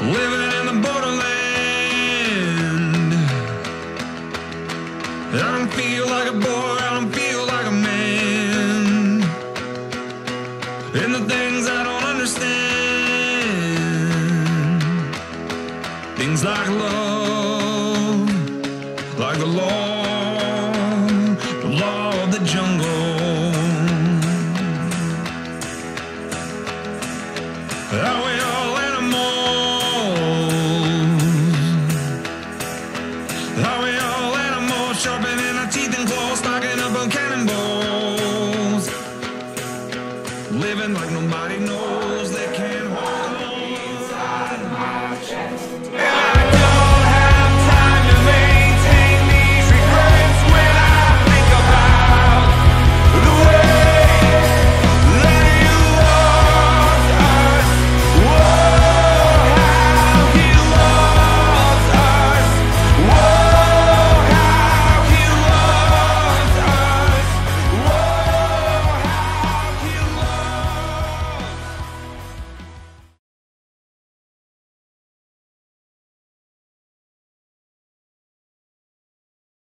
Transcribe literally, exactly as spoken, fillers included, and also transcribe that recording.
living in the borderland. I don't feel like a boy, I don't feel like a man. And the things I don't understand, things like love, like the law, the law of the jungle. Are we all animals? Are we all animals, sharpening our teeth and claws, stocking up on cannonballs, living like nobody knows?